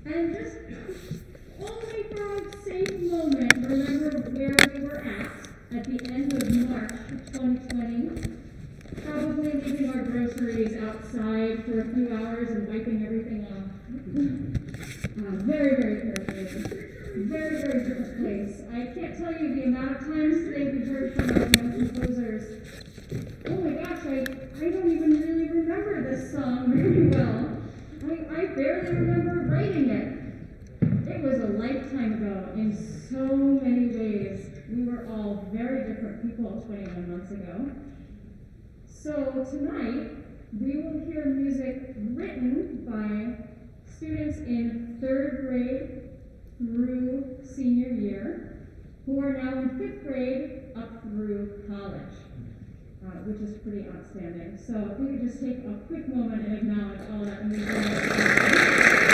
And just only for a safe moment, remember where we were at the end of March 2020. Probably leaving our groceries outside for a few hours and wiping everything off. Very, very carefully. Very, very different place. I can't tell you the amount of times today we've heard from our young composers. Oh my gosh, I don't even really remember this song very well. I barely remember writing it. It was a lifetime ago in so many ways. We were all very different people 21 months ago. So tonight, we will hear music written by students in 3rd grade through senior year, who are now in 5th grade up through college, which is pretty outstanding. So if we could just take a quick moment and acknowledge all that amazing.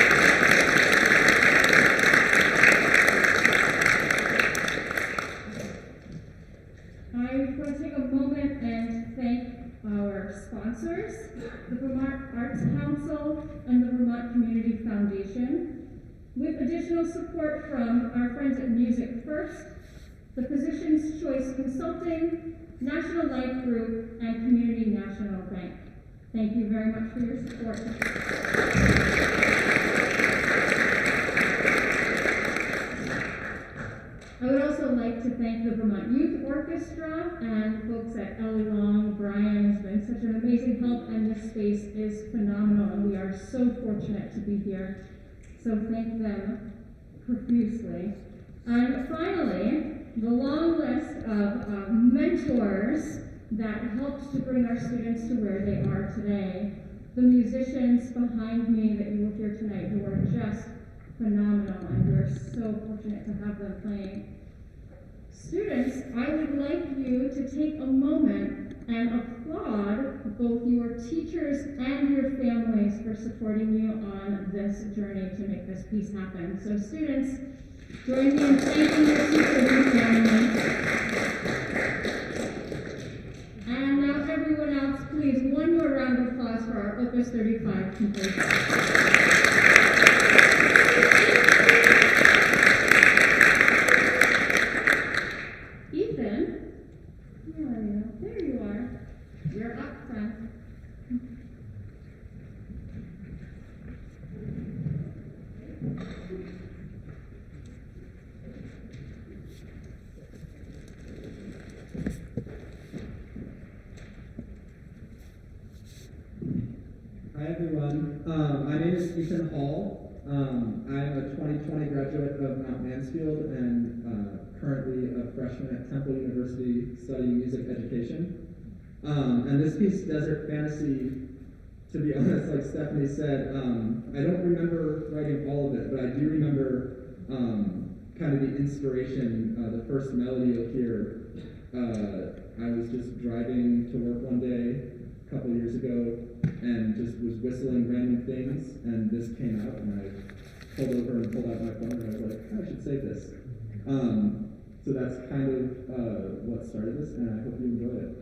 I want to take a moment and thank our sponsors, the Vermont Arts Council and the Vermont Community Foundation, with additional support from our friends at MusicFirst, the Physicians' Choice Consulting, National Life Group, and Community National Bank. Thank you very much for your support. I would also like to thank the Vermont Youth Orchestra and folks at Elley. Brian has been such an amazing help, and this space is phenomenal, and we are so fortunate to be here. So thank them profusely. And finally, the long list of mentors that helped to bring our students to where they are today. The musicians behind me that you will hear tonight, who are just phenomenal, and we're so fortunate to have them playing. Students, I would like you to take a moment and applaud both your teachers and your families for supporting you on this journey to make this piece happen. So students, join me in thanking your teachers and families. And now everyone else, please, one more round of applause for our Opus 35 composer. Hi everyone, my name is Ethan Hall. I'm a 2020 graduate of Mount Mansfield and currently a freshman at Temple University studying music education. And this piece, Desert Fantasy, to be honest, like Stephanie said, I don't remember writing all of it, but I do remember kind of the inspiration, the first melody you'll hear. I was just driving to work one day a couple years ago and just was whistling random things, and this came out, and I pulled over and pulled out my phone, and I was like, I should save this. So that's kind of what started this, and I hope you enjoy it.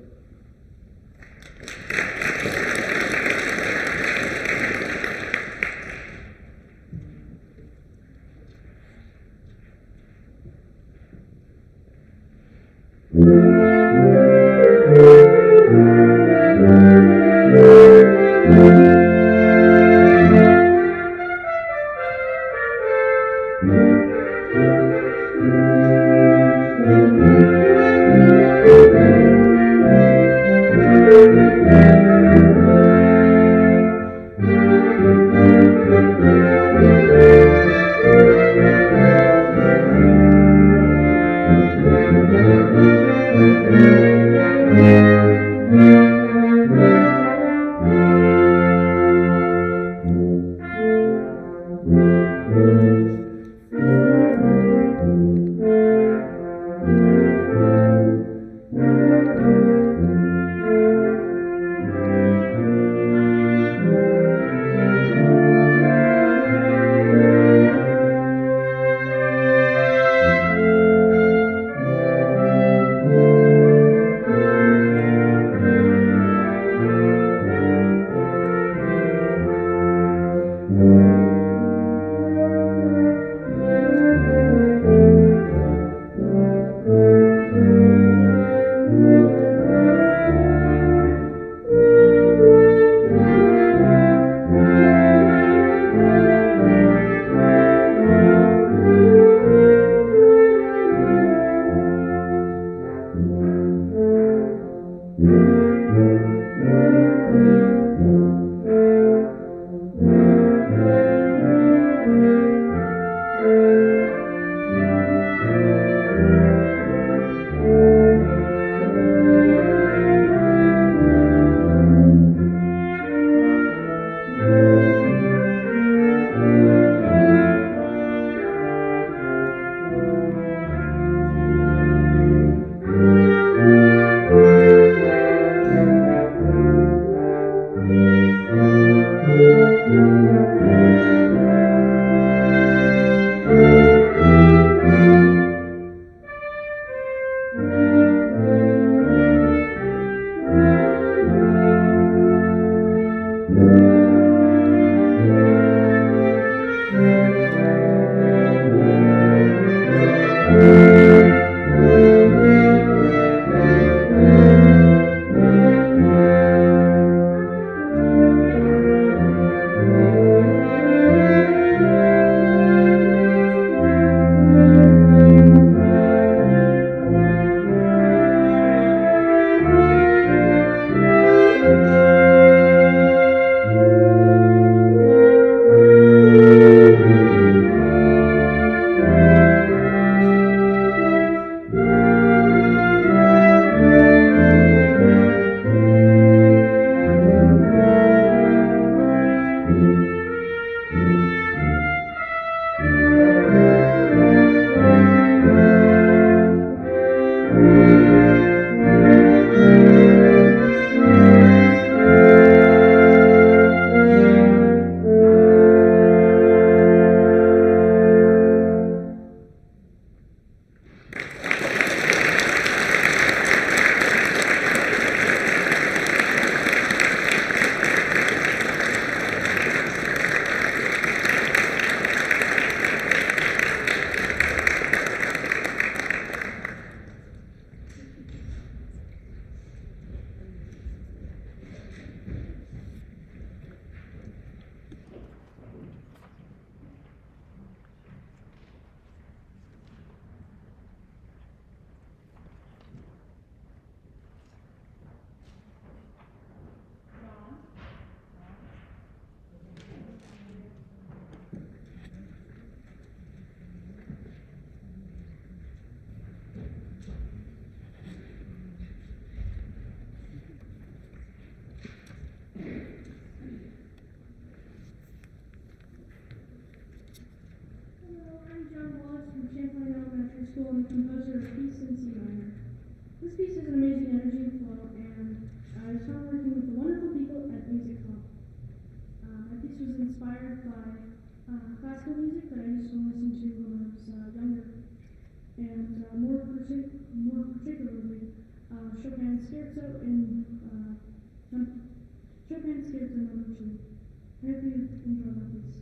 composition. I hope you enjoy my piece.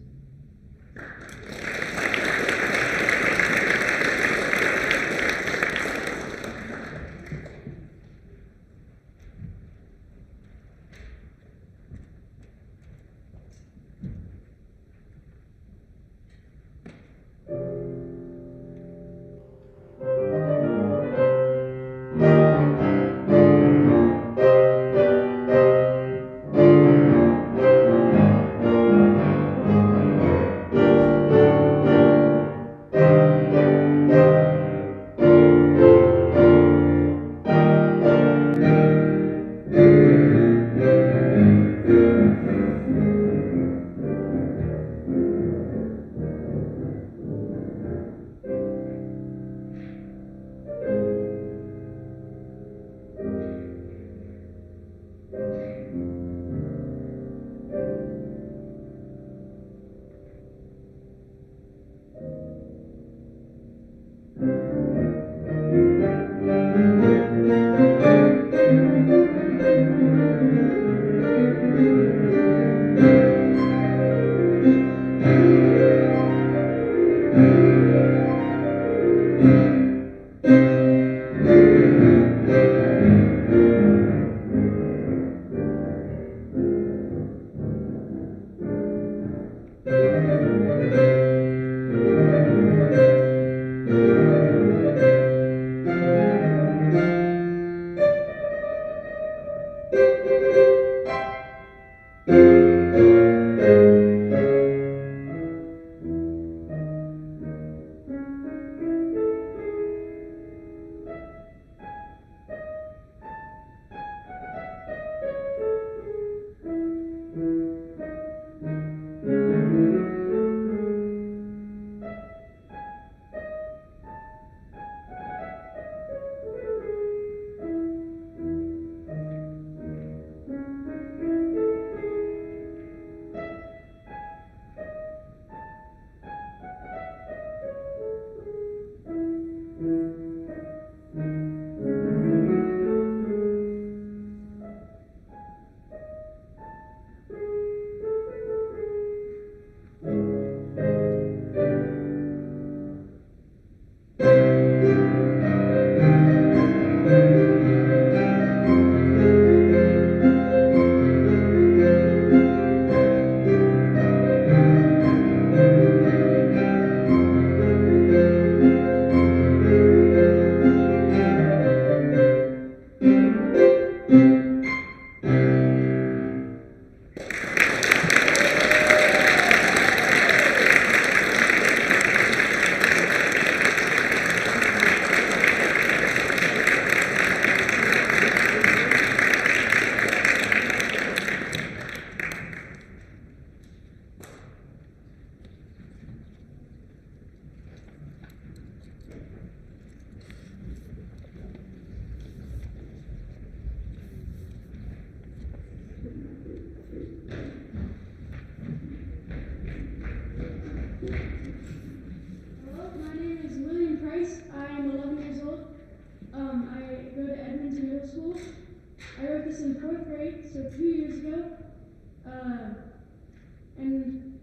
And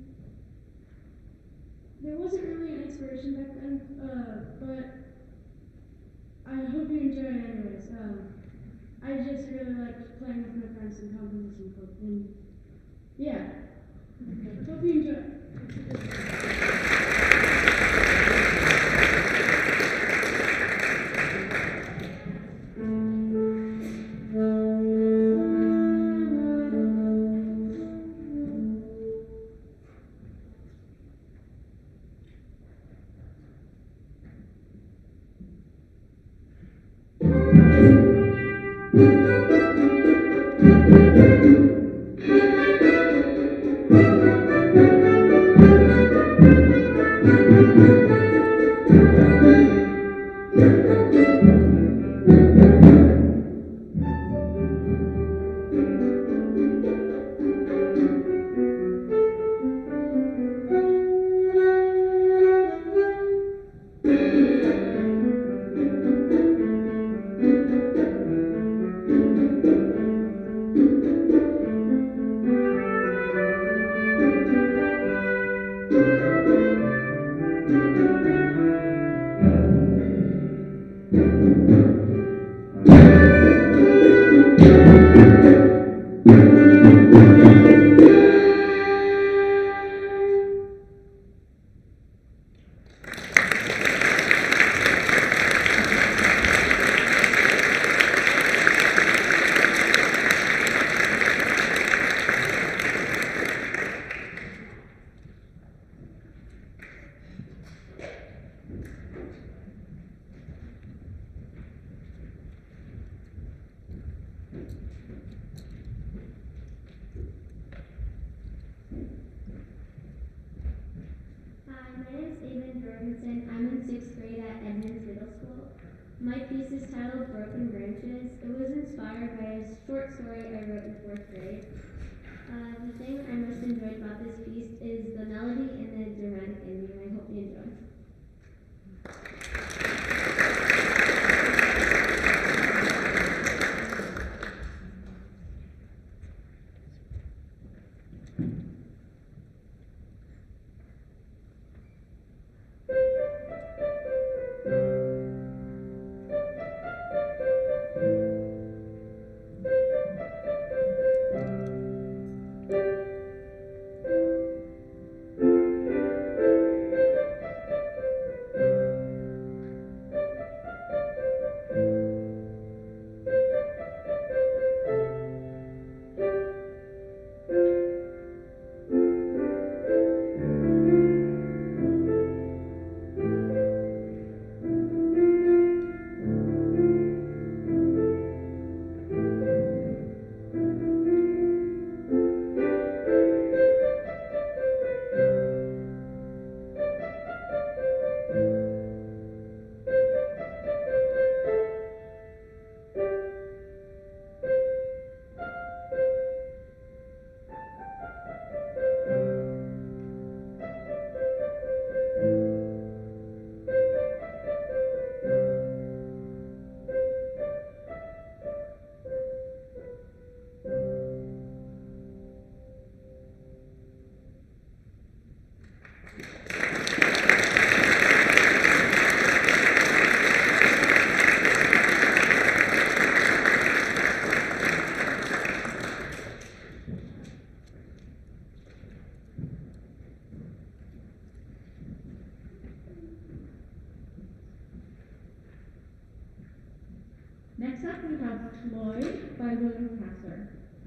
there wasn't really an inspiration back then, but I hope you enjoy it anyways. I just really liked playing with my friends and composition club, and yeah, hope you enjoy it. Stephen Jorgensen. I'm in 6th grade at Edmonds Middle School. My piece is titled Broken Branches. It was inspired by a short story I wrote in 4th grade. The thing I most enjoyed about this piece is the melody and the dramatic ending. I hope you enjoy. Next up, we have Floyd by William Casser.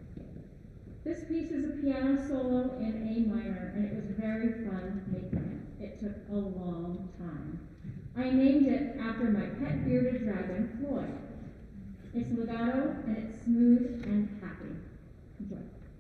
This piece is a piano solo in A minor, and it was very fun making it. It took a long time. I named it after my pet bearded dragon, Floyd. It's legato, and it's smooth and happy. Enjoy.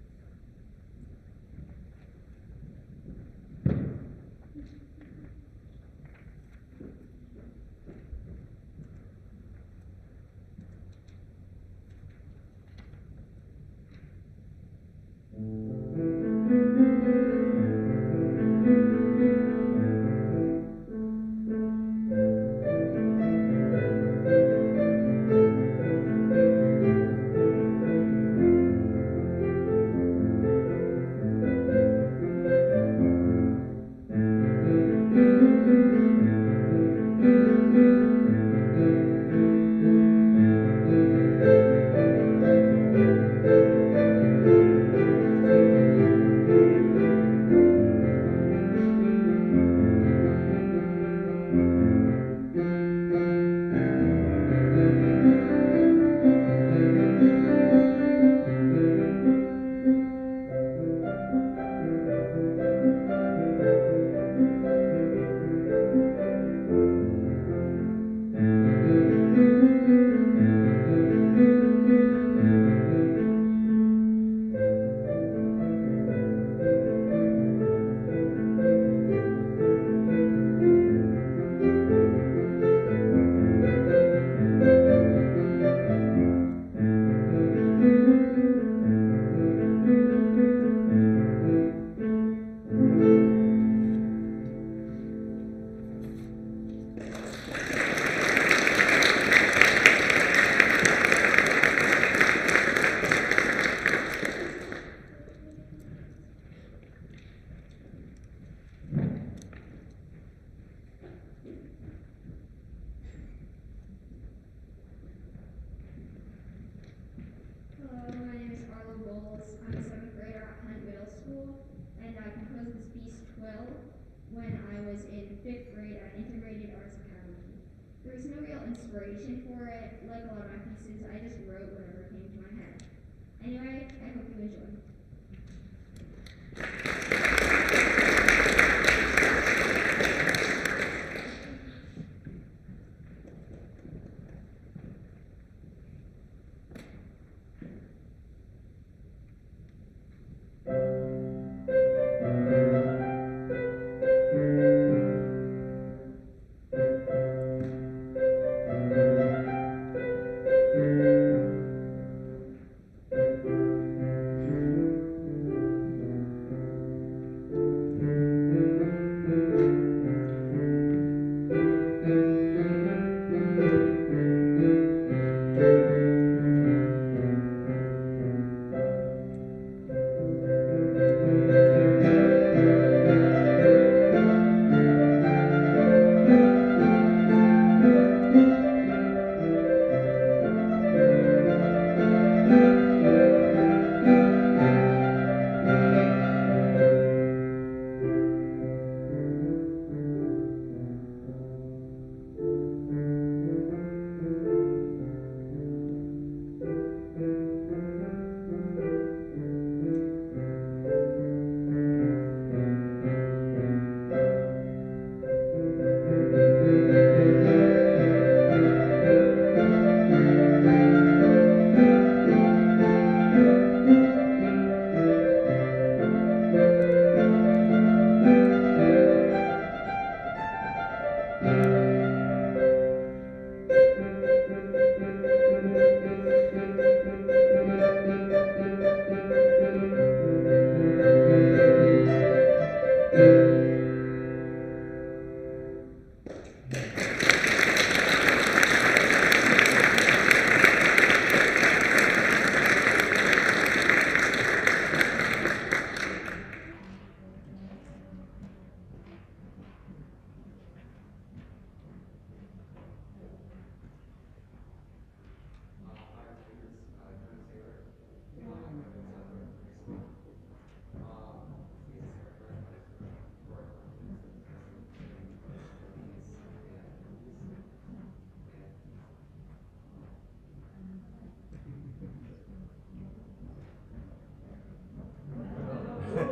There was no real inspiration for it. Like a lot of my pieces, I just wrote whatever came to my head. Anyway, I hope you enjoy.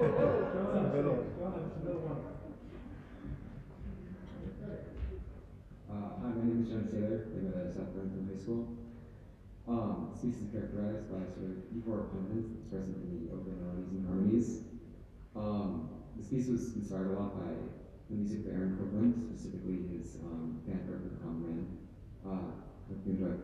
Hi, my name is John Taylor. I go to South Burlington High School. The piece is characterized by sort of euphoric confidence that's present in the open melodies and harmonies. This piece was inspired a lot by the music of Aaron Copland, specifically his band record Common Man. Hope you enjoy.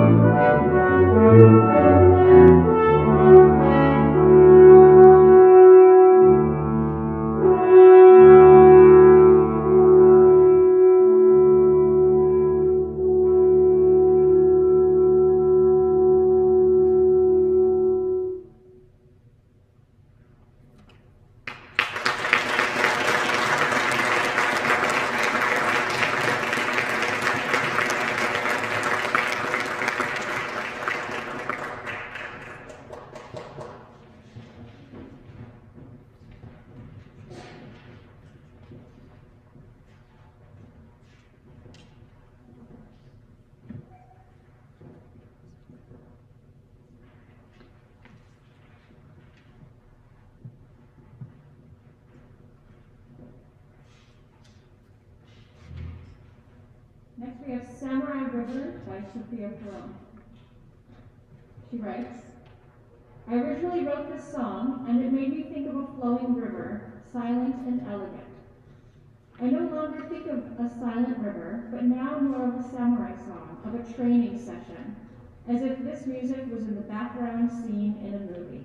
Next we have Samurai River by Sophia Perron. She writes, I originally wrote this song, and it made me think of a flowing river, silent and elegant. I no longer think of a silent river, but now more of a samurai song, of a training session, as if this music was in the background scene in a movie.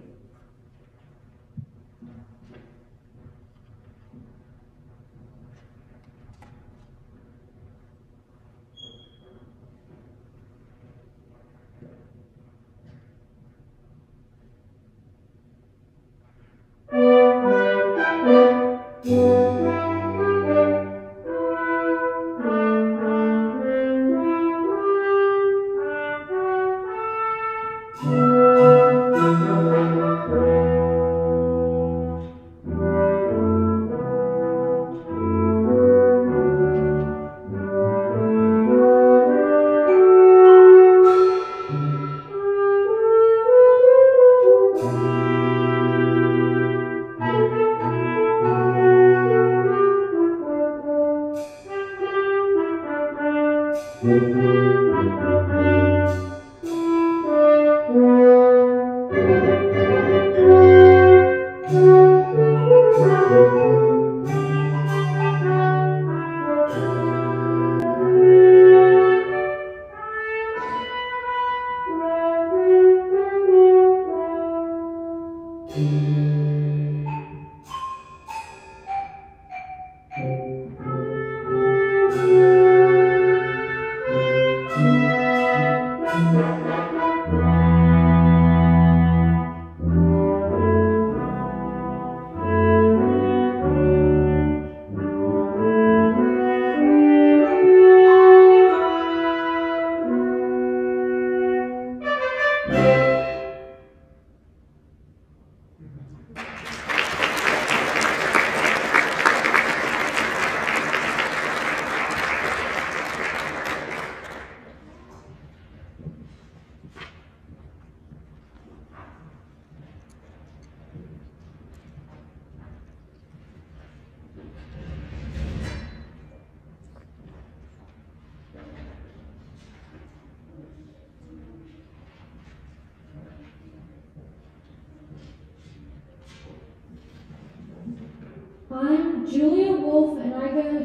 I'm Julia Wolf, and I go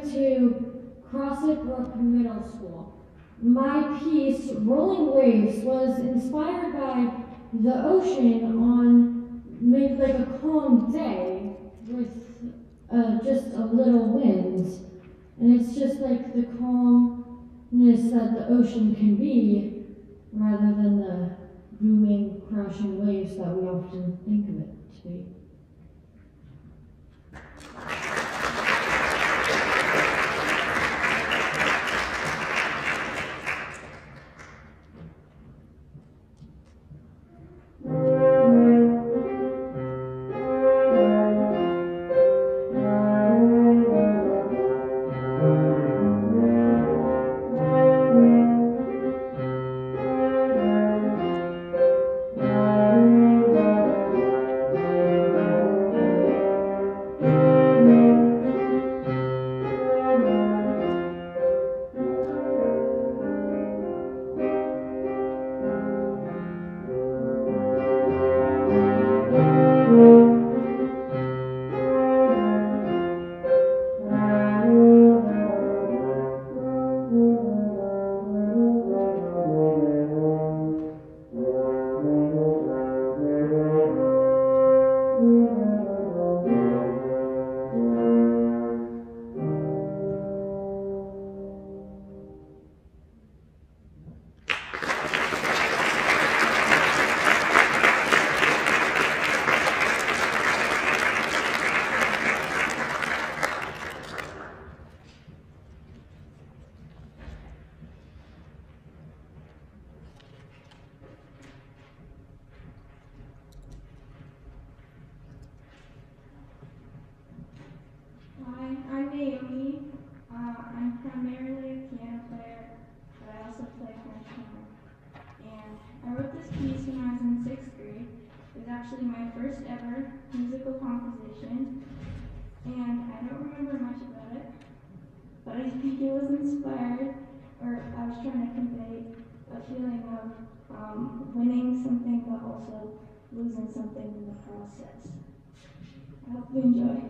to Crossett Brook Middle School. My piece, Rolling Waves, was inspired by the ocean on maybe like a calm day with just a little wind. And it's just like the calmness that the ocean can be rather than the booming, crashing waves that we often think of it to be. this piece when I was in 6th grade. It was actually my first ever musical composition, and I don't remember much about it, but I think it was inspired, or I was trying to convey a feeling of winning something, but also losing something in the process. I hope you enjoy.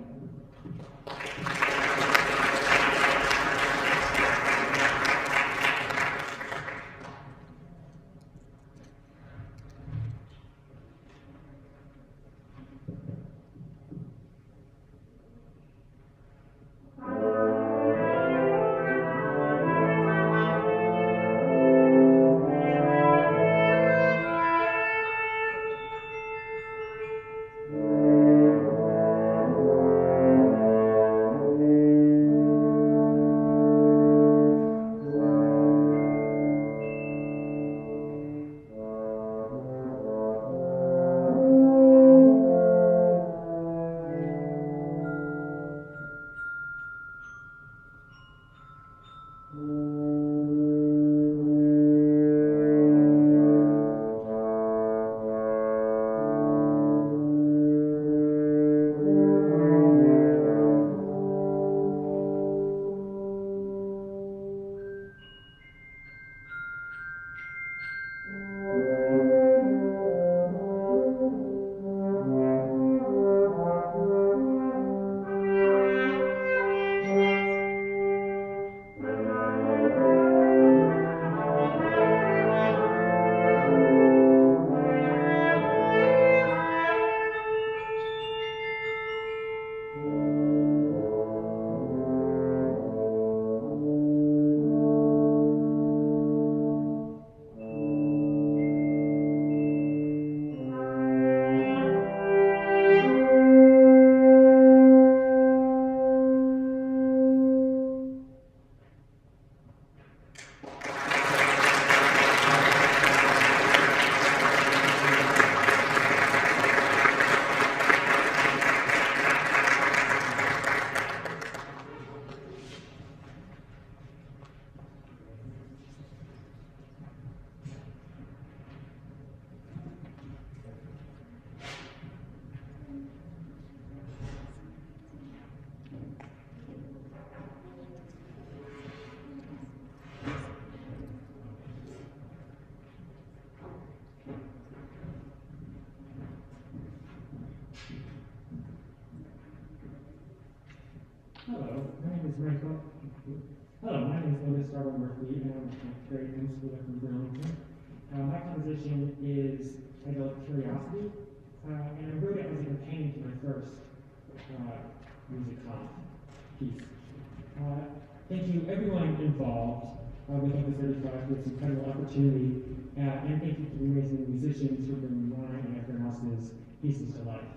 Hello, my name is Otis Starboard-Murphy, and I'm a grade homeschooler from Burlington. My composition is titled Curiosity, and I wrote it as a companion to my first music comp piece. Thank you everyone involved with Opus 35 for this incredible opportunity, and thank you to the amazing musicians for bringing mine and everyone else's pieces to life.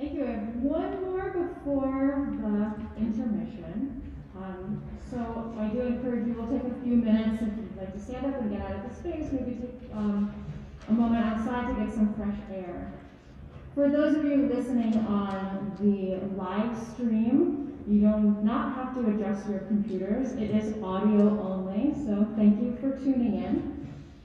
Thank you. I have one more before the intermission. So I do encourage you, we'll take a few minutes if you'd like to stand up and get out of the space, maybe take a moment outside to get some fresh air. For those of you listening on the live stream, you do not have to adjust your computers. It is audio only, so thank you for tuning in.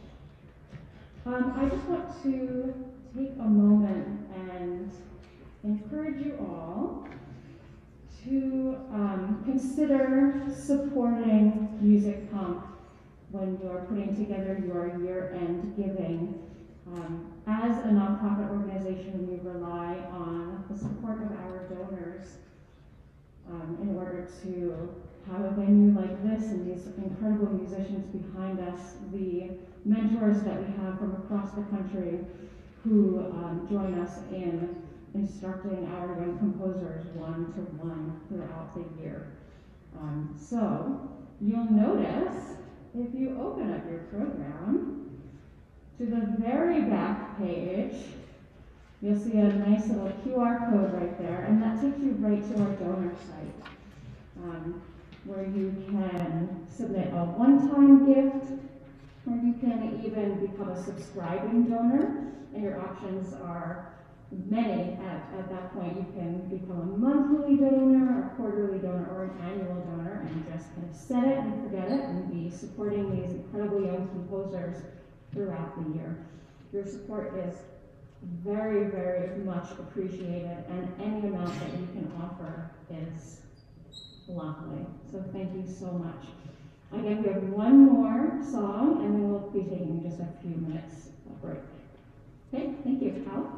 I just want to take a moment and encourage you all to consider supporting Music Pump when you are putting together your year-end giving. As a nonprofit organization, we rely on the support of our donors in order to have a venue like this and these incredible musicians behind us, the mentors that we have from across the country who join us in instructing our young composers one-to-one throughout the year. So you'll notice, if you open up your program, to the very back page, you'll see a nice little QR code right there, and that takes you right to our donor site, where you can submit a one-time gift, or you can even become a subscribing donor, and your options are many at that point. You can become a monthly donor, a quarterly donor, or an annual donor, and just kind of set it and forget it and be supporting these incredible young composers throughout the year. Your support is very, very much appreciated, and any amount that you can offer is lovely. So thank you so much. Again, we have one more song, and then we'll be taking just a few minutes of break. Okay, thank you. Al?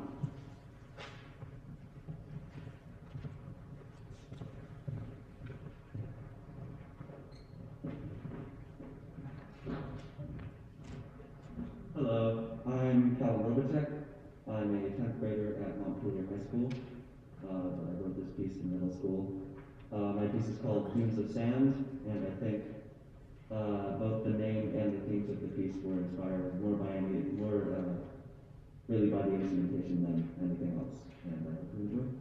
Hello, I'm Cal Robitek. I'm a 10th grader at Montpelier High School. I wrote this piece in middle school. My piece is called Dunes of Sand, and I think both the name and the themes of the piece were inspired more really by the instrumentation than anything else. And I hope you enjoy.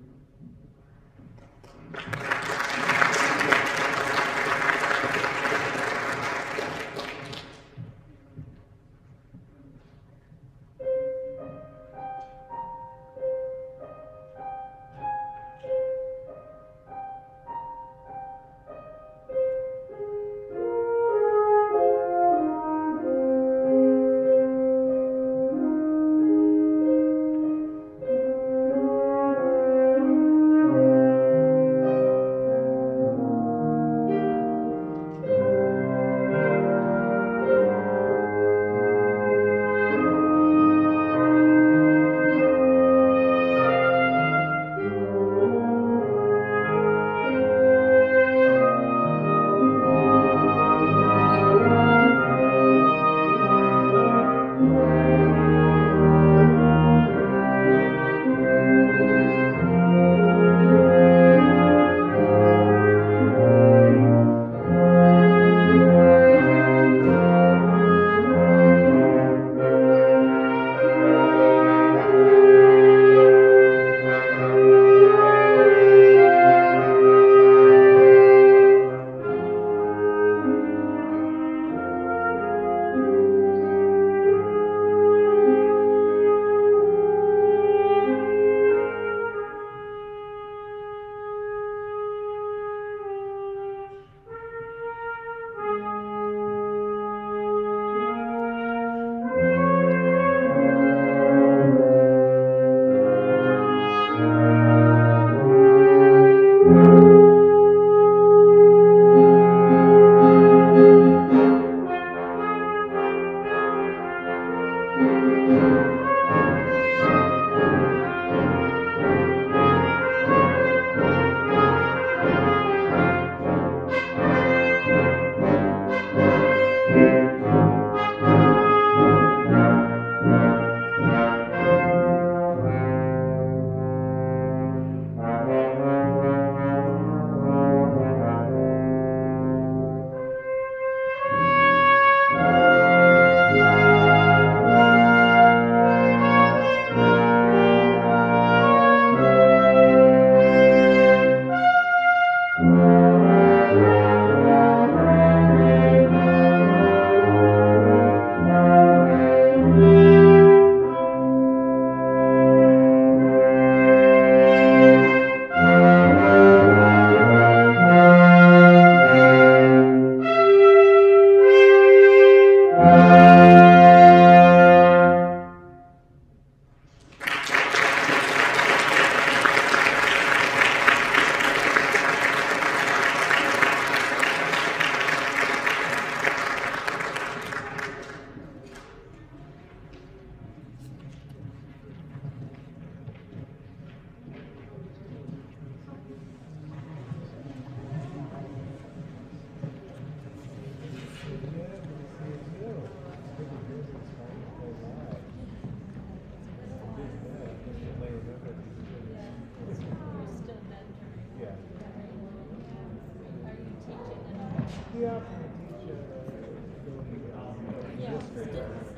Yeah.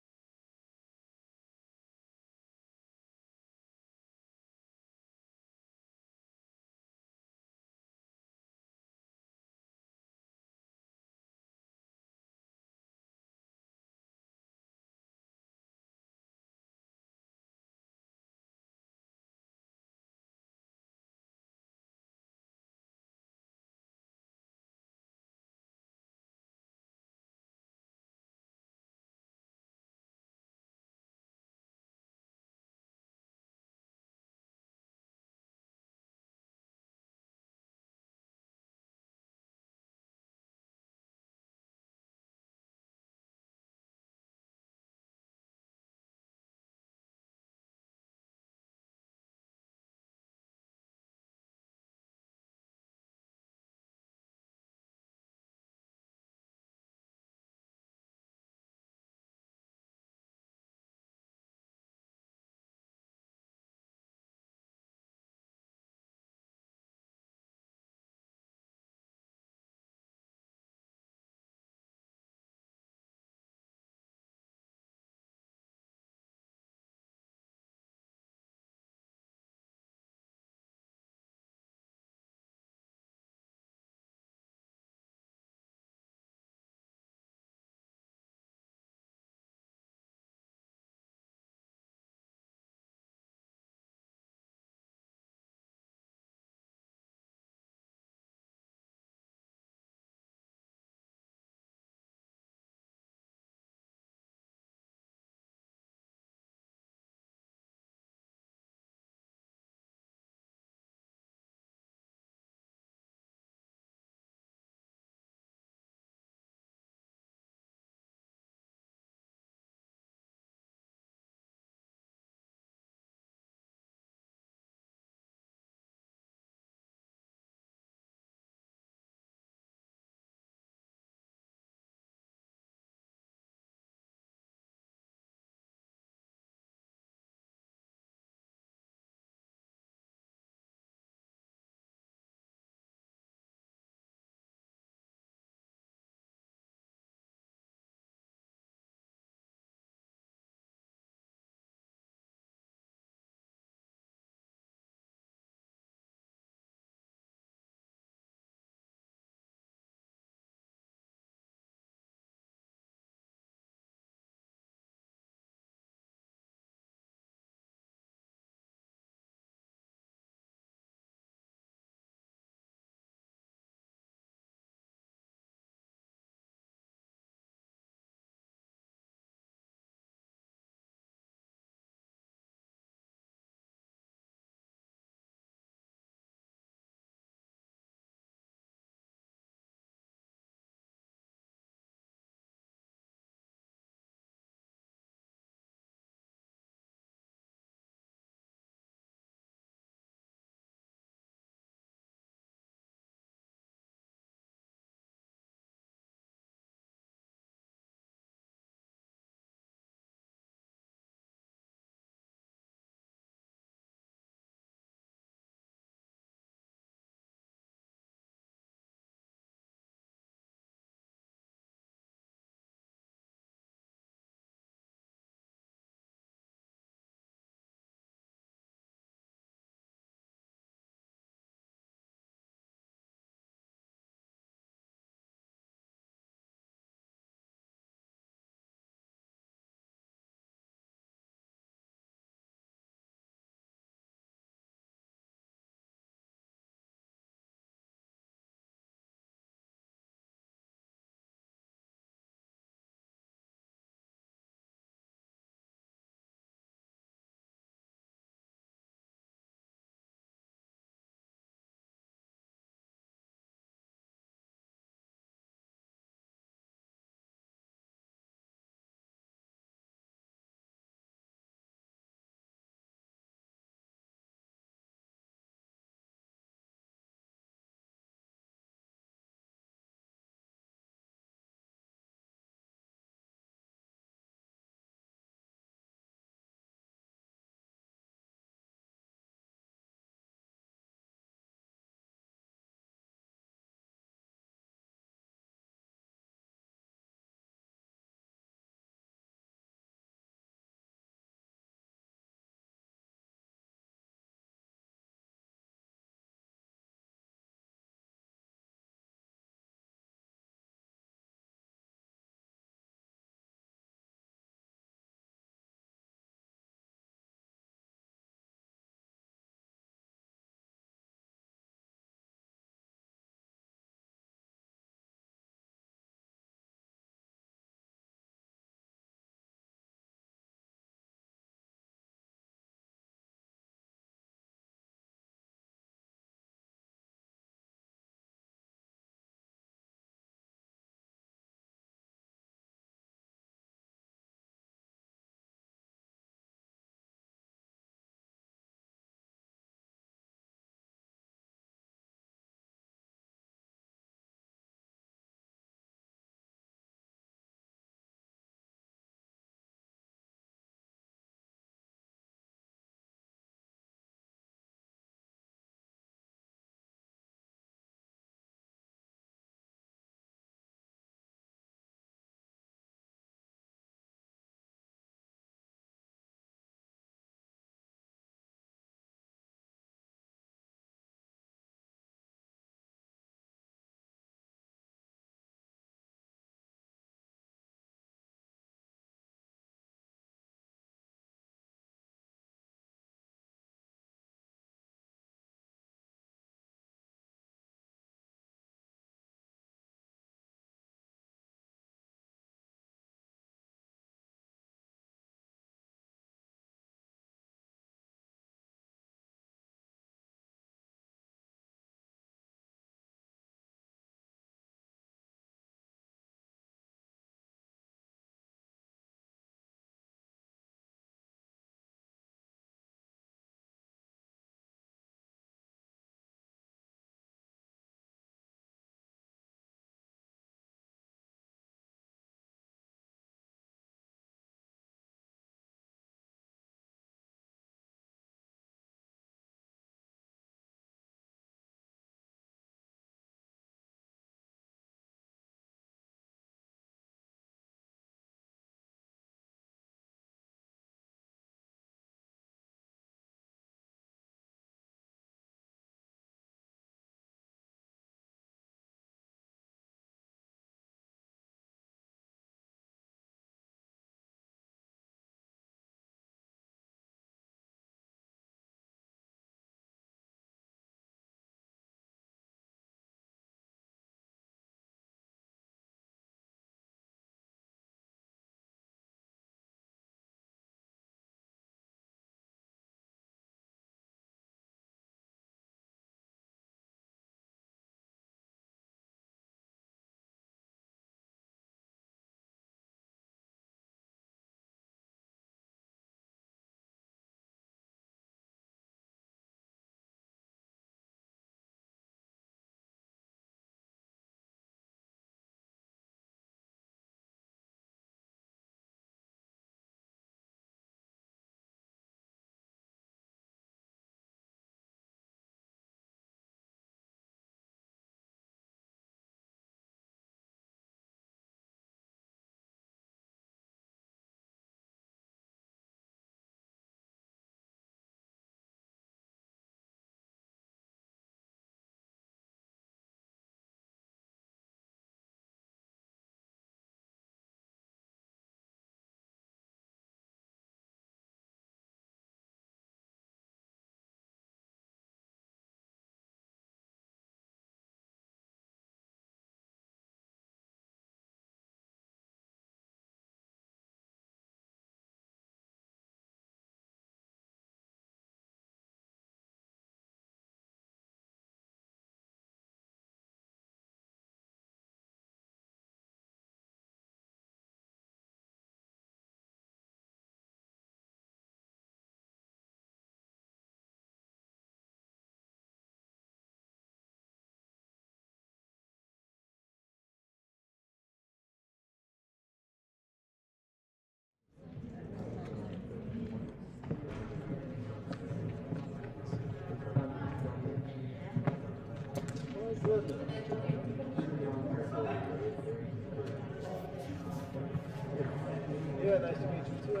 Yeah, nice to meet you too.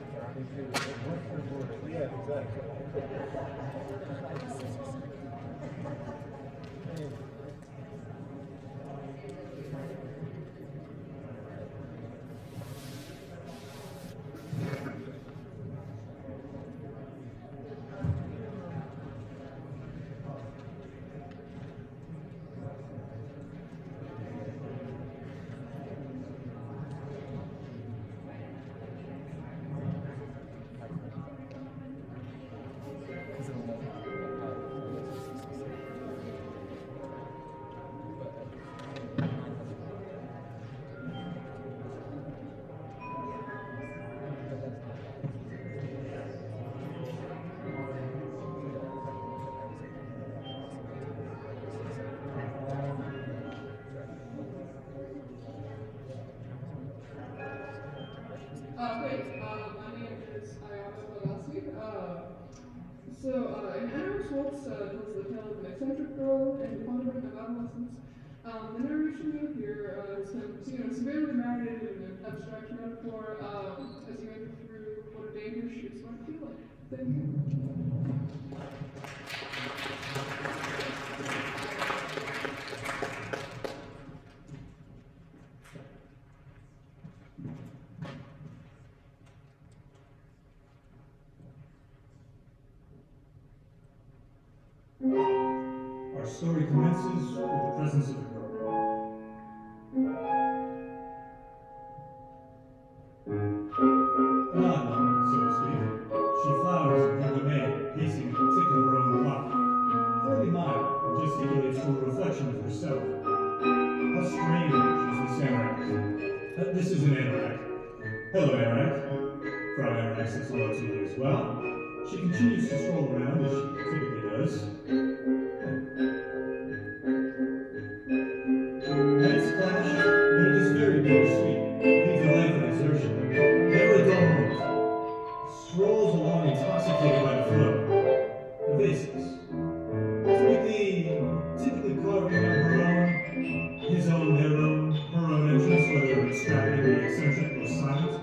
Yeah, exactly. In Anna Schwartz tells the tale of an eccentric girl and pondering of adolescence. The narration you hear is kind of, severely marinated in an abstract metaphor as you enter through what a day in your shoes might feel like. Thank you. Our story commences with the presence of a girl. An odd one, so to speak. She flowers in her domain, pacing the tick of her own clock. Fairly mild, and gesticulates to a reflection of herself. How strange is this anorak? This is an anorak. Hello, anorak. Frau Anorak says hello to you as well. She continues to stroll around as she typically does. At its clash, but it is very bittersweet, leads a life of exertion, never a dull moment. Strolls along intoxicated by the flow. Evasives. Typically carving out her own, his own, their own, her own entrance, whether extravagantly eccentric or silent.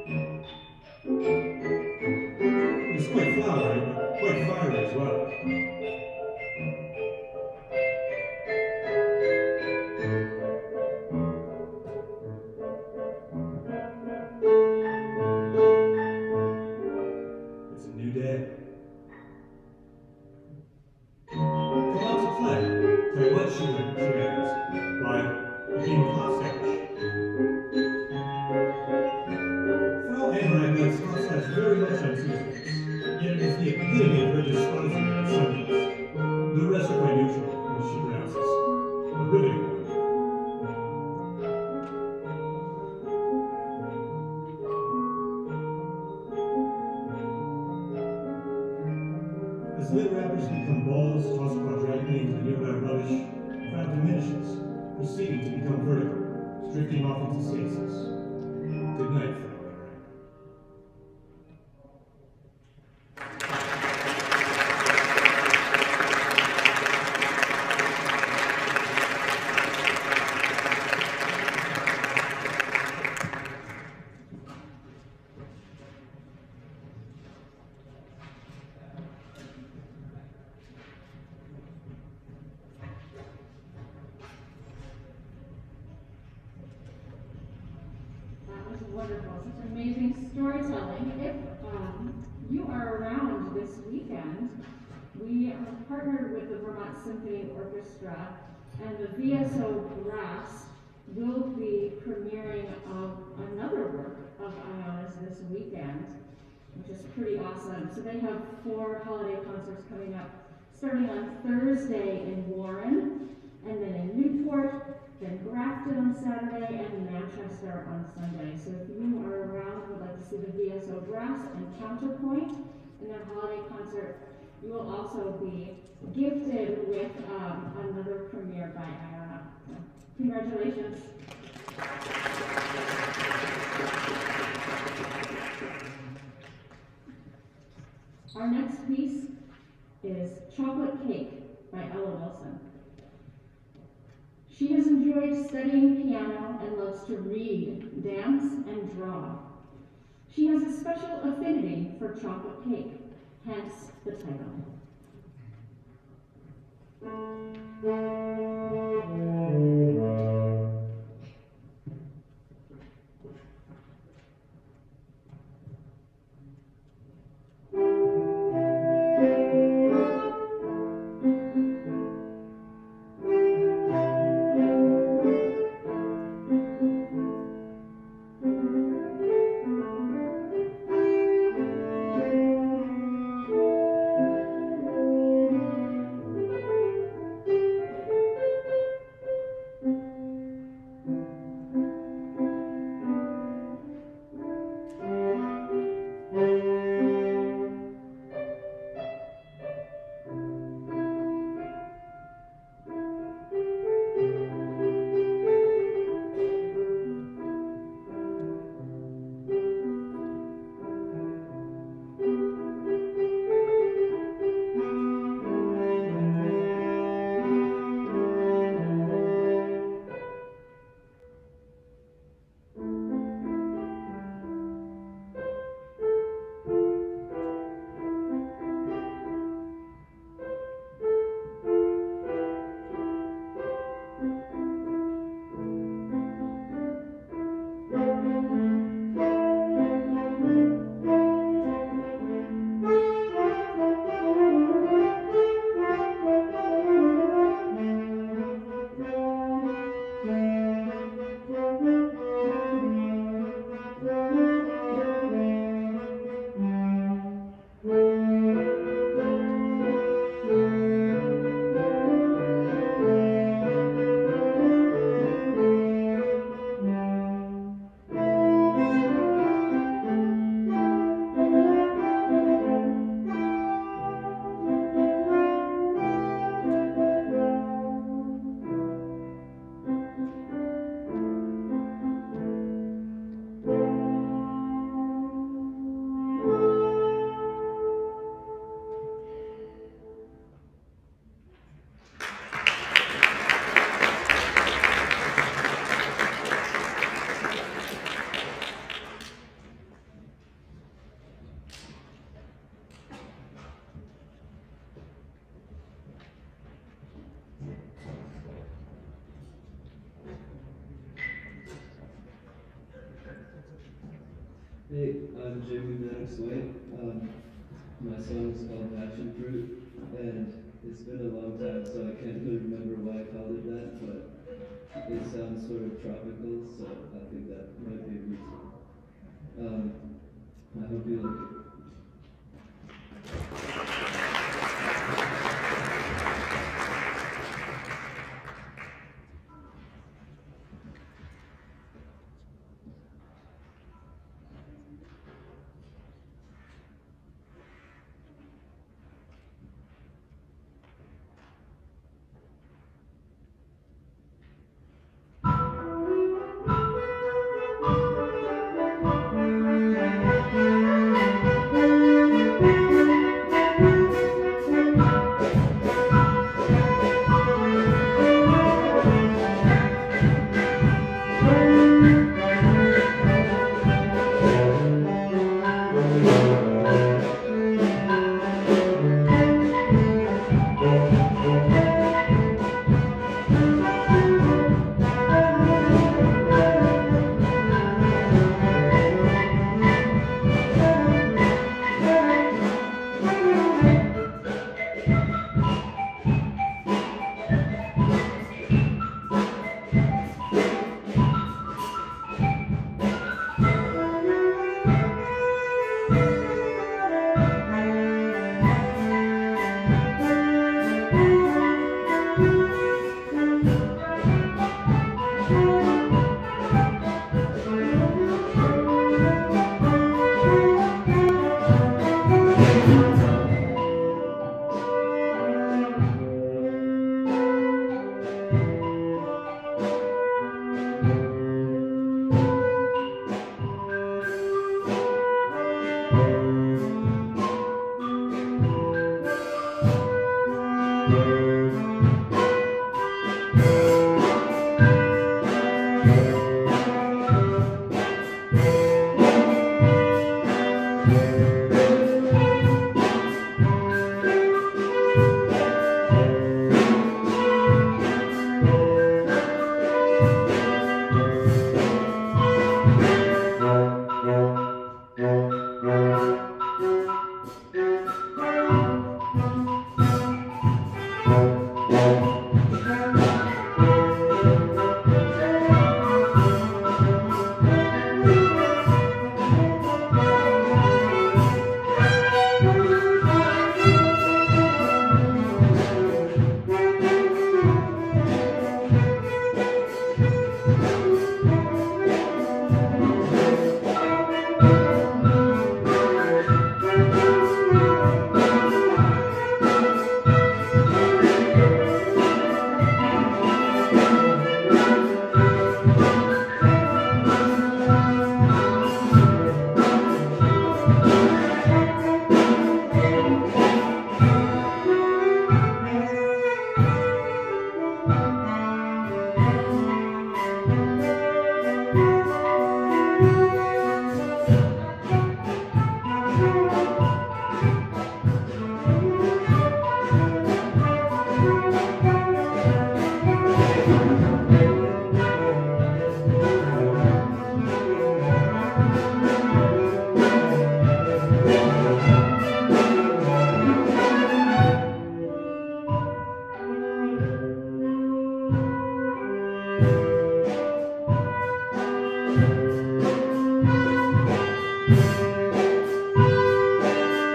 It's quite flowery, but quite fiery as well. It's a new day. Come out to play. Play what, she demands. Why, a game of hopscotch. Frau Anorak likes hopscotch very much on Tuesdays, yet it is the epitome of her despising it on Sundays. The rest are quite neutral, as she pronounces. A riveting one. As lid wrappers become balls tossed quadratically into the nearby rubbish, the crowd diminishes, proceeding to become vertical, drifting off into stasis. Good night, Frau Anorak. Wonderful, such amazing storytelling. If you are around this weekend, we have partnered with the Vermont Symphony Orchestra, and the VSO Brass will be premiering another work of Iona's this weekend, which is pretty awesome. So they have 4 holiday concerts coming up, starting on Thursday in Warren, and then in Newport, then Grafton on Saturday, and Manchester on Sunday. So if you are around and would like to see the VSO Brass and Counterpoint in their holiday concert, you will also be gifted with another premiere by Iona. So, congratulations. Our next piece is Chocolate Cake by Ella Wilson. She has enjoyed studying piano and loves to read, dance, and draw. She has a special affinity for chocolate cake, hence the title. Hey, I'm Jamie Maddox White. My song is called Passion Fruit, and it's been a long time, so I can't really remember why I called it that, but it sounds sort of tropical, so I think that might be a reason. I hope you like it.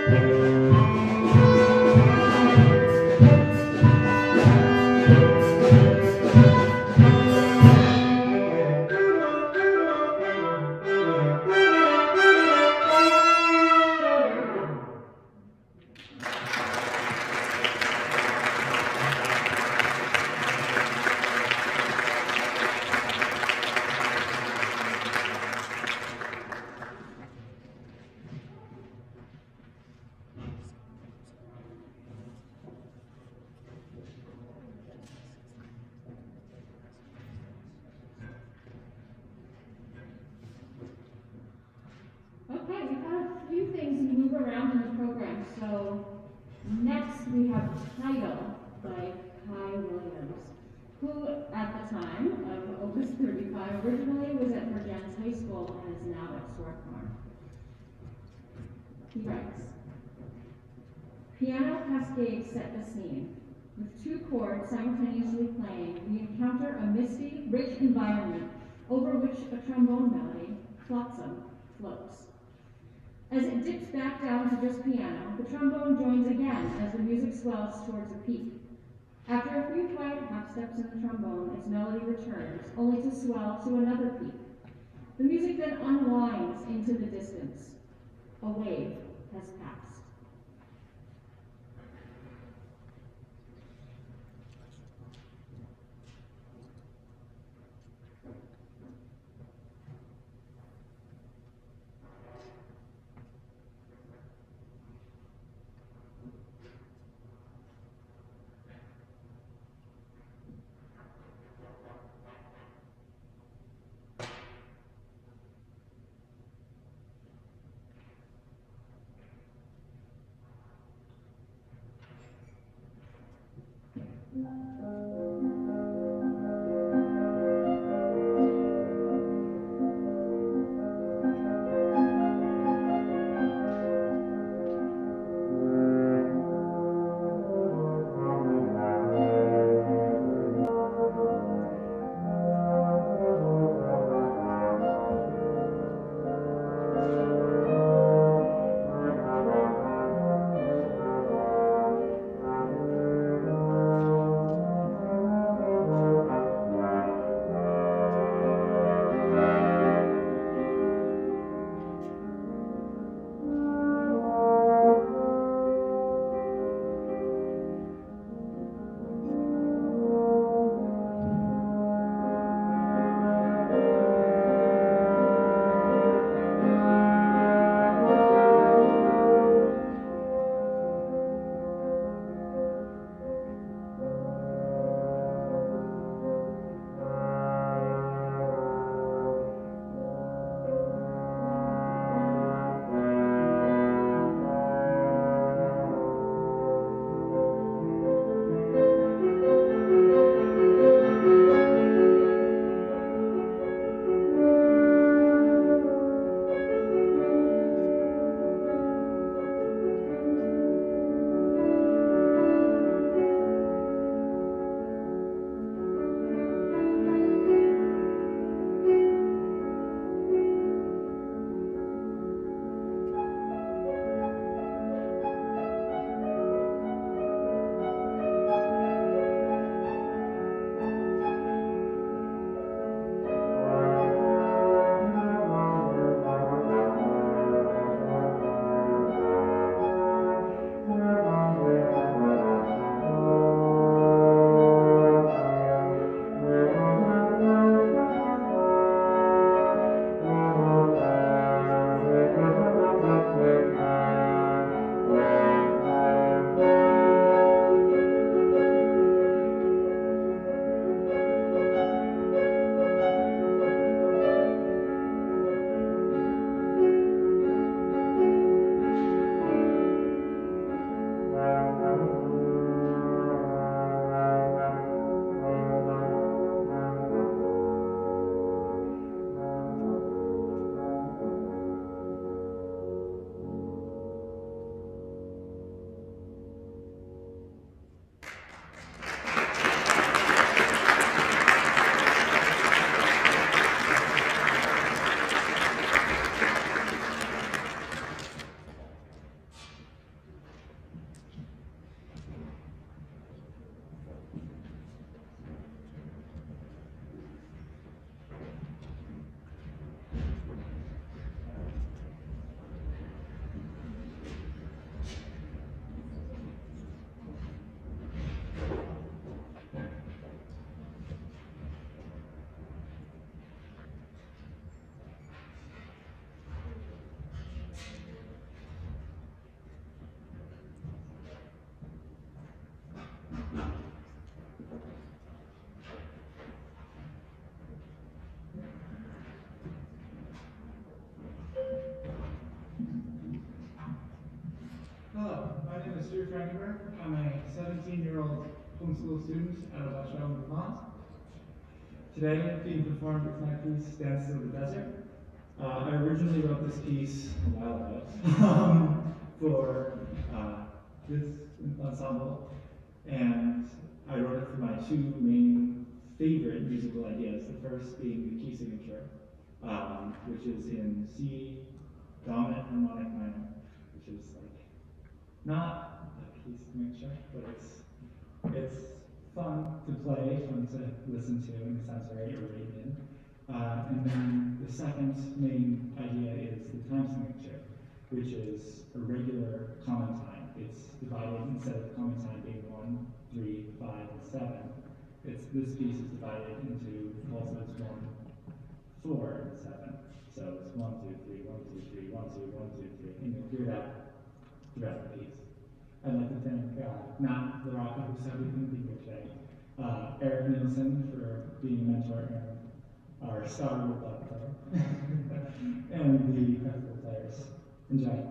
Okay, we've had a few things move around in the program. So next we have Title by Kai Williams, who at the time of Opus 35 originally was at Virgins High School and is now at Swarthmore. He writes, piano cascades set the scene. With two chords simultaneously playing, we encounter a misty, rich environment over which a trombone melody, flotsam, floats. As it dips back down to just piano, the trombone joins again as the music swells towards a peak. After a few quiet half steps in the trombone, its melody returns, only to swell to another peak. The music then unwinds into the distance. A wave has passed. Hello, my name is Drew Frankenberg. I'm a 17-year-old homeschool student out of West Vermont. Today, being performed with my piece, Dances of the Desert. I originally wrote this piece a while ago for this ensemble, and I wrote it for my two main favorite musical ideas. The first being the key signature, which is in C dominant harmonic minor, which is like not a key signature, but it's fun to play, fun to listen to in the sense where you're reading in. And then the second main idea is the time signature, which is a regular common time. It's divided, instead of common time being 1, 3, 5, and 7, this piece is divided into pulses 1, 4, and 7. So it's 1, 2, 3, 1, 2, 3, 1, 2, 1, 2, 3, and you'll hear that throughout the piece. I'd like to thank Matt LaRocca, who said we couldn't be here today, Eric Nielsen for being a mentor and our star woodblock player, and the festival players. Enjoy.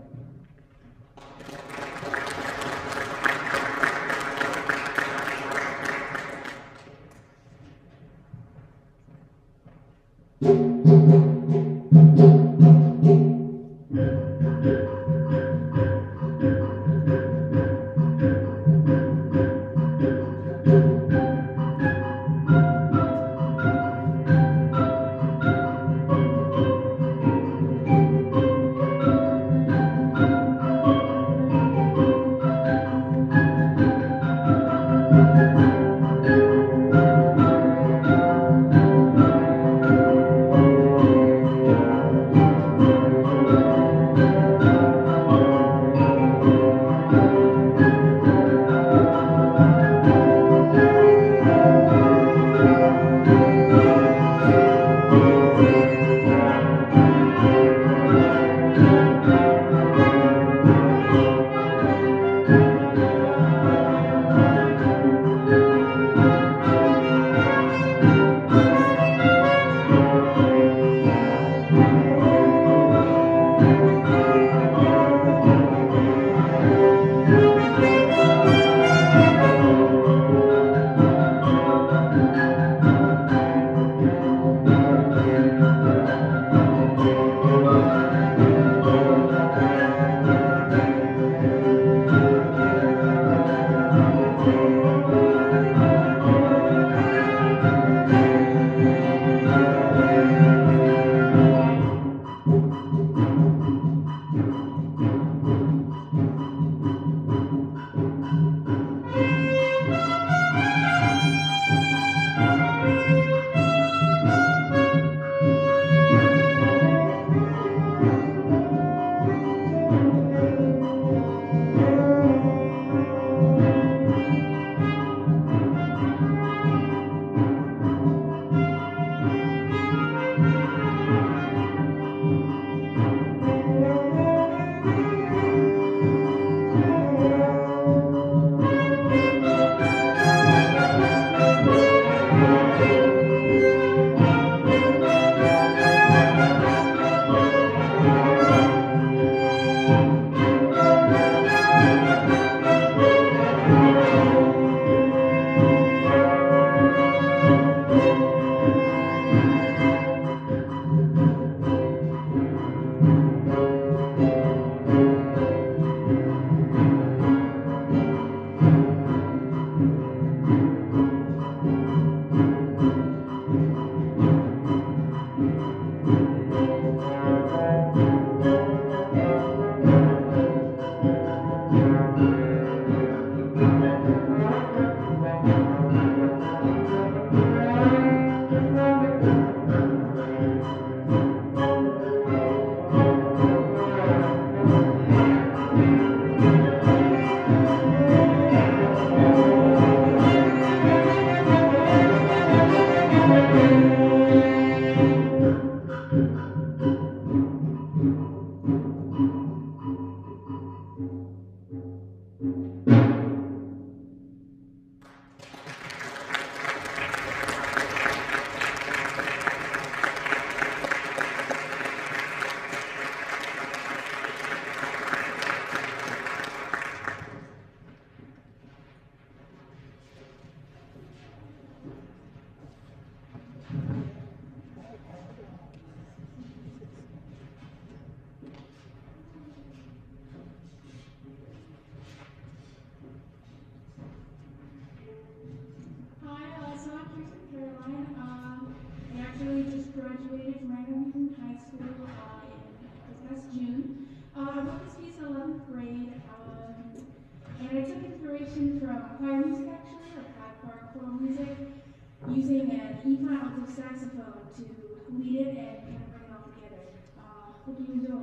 choir music actually, like high choral music, using an E-flat alto saxophone to lead it and kind of bring it all together. Hope you enjoy.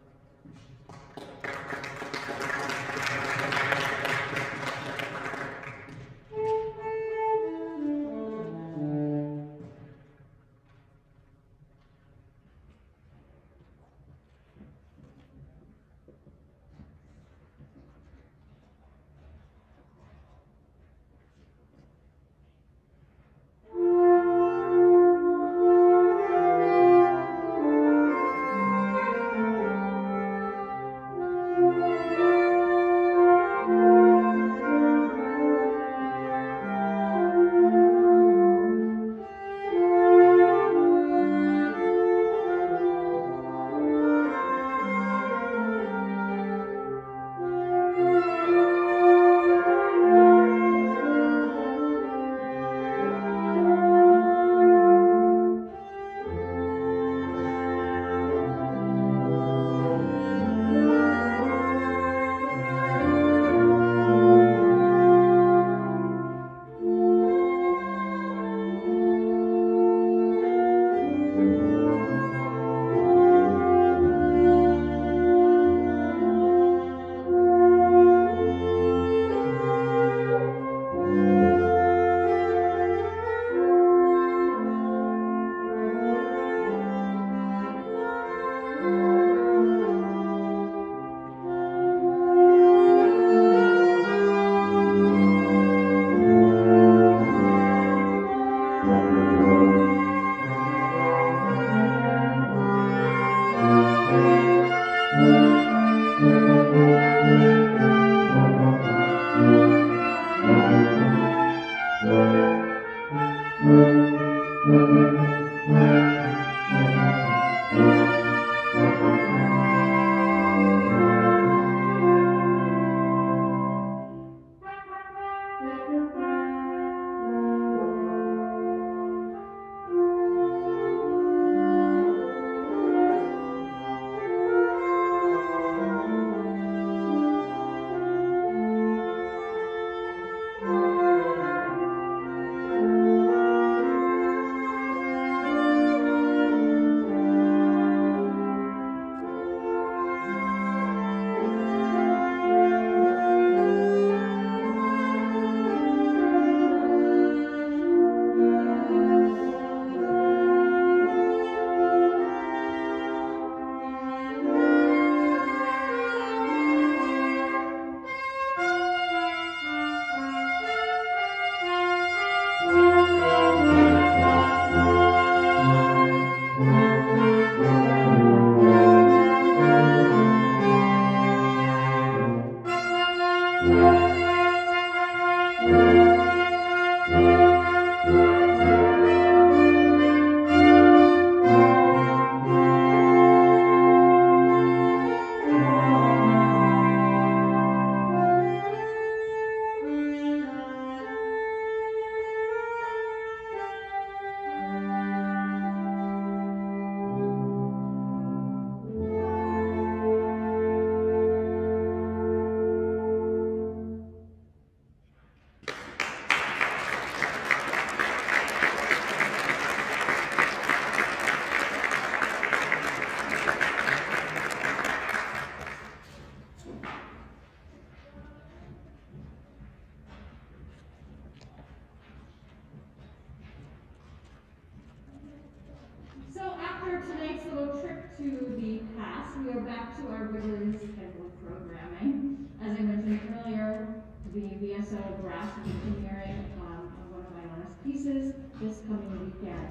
This coming weekend.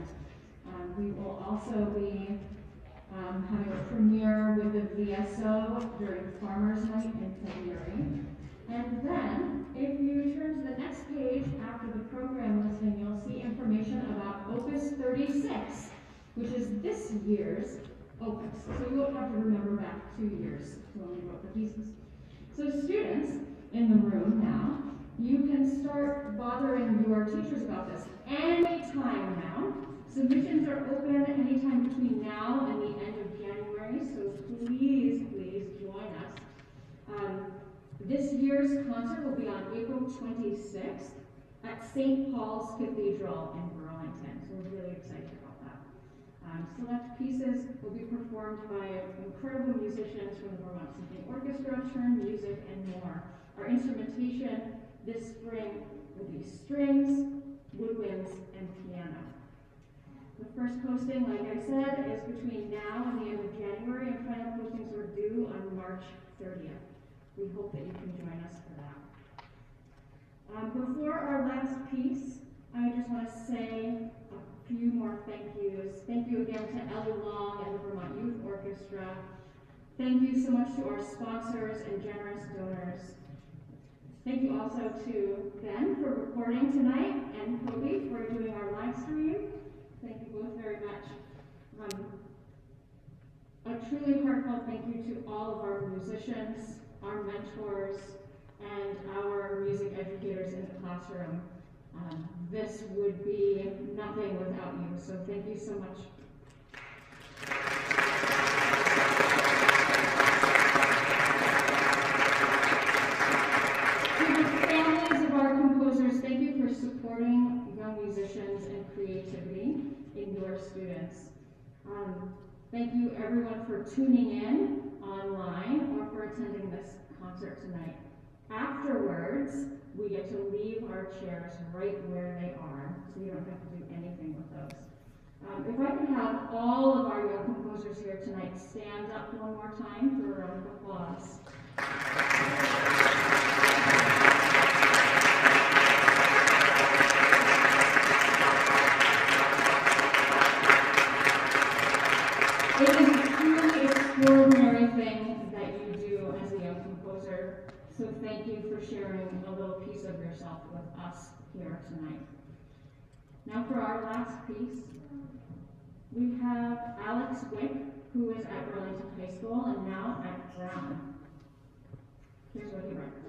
We will also be having a premiere with the VSO during Farmers Night in February. And then, if you turn to the next page after the program listing, you'll see information about Opus 36, which is this year's Opus. So you won't have to remember back 2 years when we wrote the pieces. So students in the room now, you can start bothering your teachers about this anytime now. Submissions are open anytime between now and the end of January, so please, please join us. This year's concert will be on April 26th at St. Paul's Cathedral in Burlington, so we're really excited about that. Select pieces will be performed by incredible musicians from the Vermont Symphony Orchestra, turn music, and more. Our instrumentation this spring will be strings, woodwinds, and piano. The first posting, like I said, is between now and the end of January, and final postings are due on March 30th. We hope that you can join us for that. Before our last piece, I just want to say a few more thank yous. Thank you again to Elley and the Vermont Youth Orchestra. Thank you so much to our sponsors and generous donors. Thank you also to Ben for recording tonight and Kobe for doing our live stream. Thank you both very much. A truly heartfelt thank you to all of our musicians, our mentors, and our music educators in the classroom. This would be nothing without you, so thank you so much. To the families of our composers, thank you for supporting young musicians and creativity in your students. Thank you everyone for tuning in online or for attending this concert tonight. Afterwards, we get to leave our chairs right where they are, so you don't have to do anything with those. If I could have all of our young composers here tonight stand up one more time for a round of applause. It is a truly extraordinary thing that you do as a young composer, so thank you for sharing a little piece of yourself with us here tonight. Now for our last piece, we have Alex Wick, who is at Burlington High School and now at Brown. Here's what he wrote.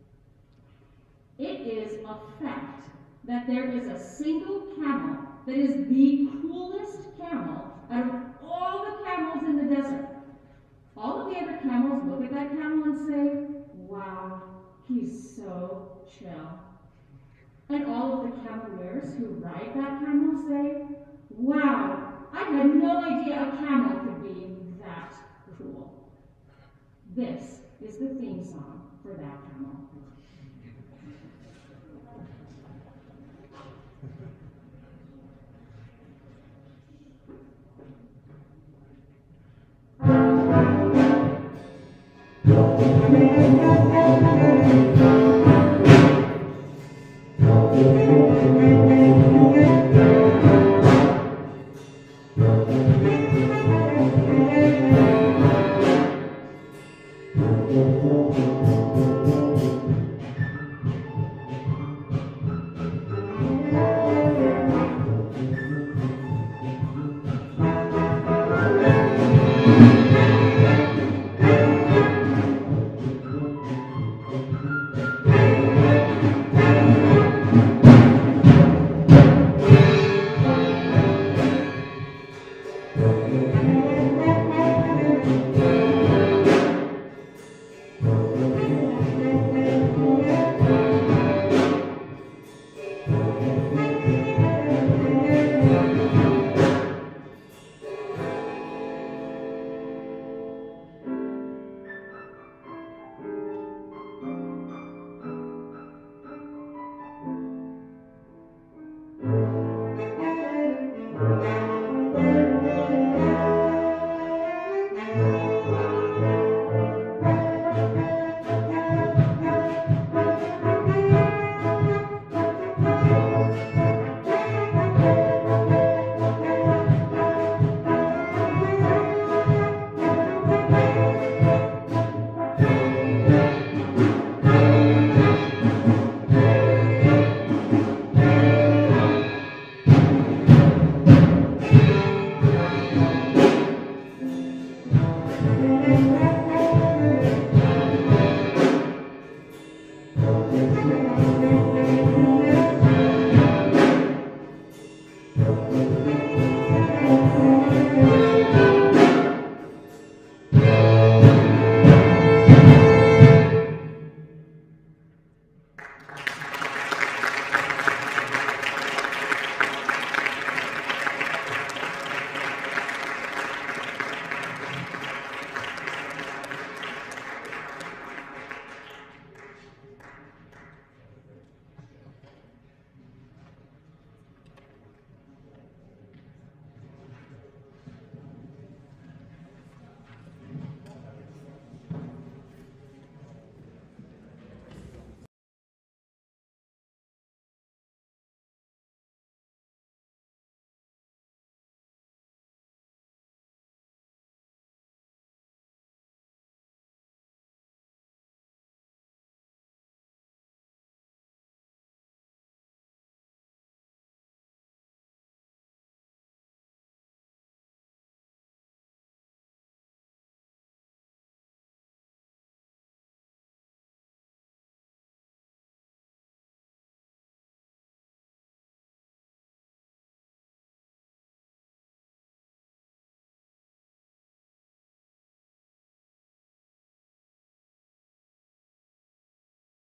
It is a fact that there is a single camel that is the coolest camel out of all the camels in the desert. All of the other camels look at that camel and say, wow, he's so chill. And all of the cameleers who ride that camel say, wow, I had no idea a camel could be that cool. This is the theme song for that camel.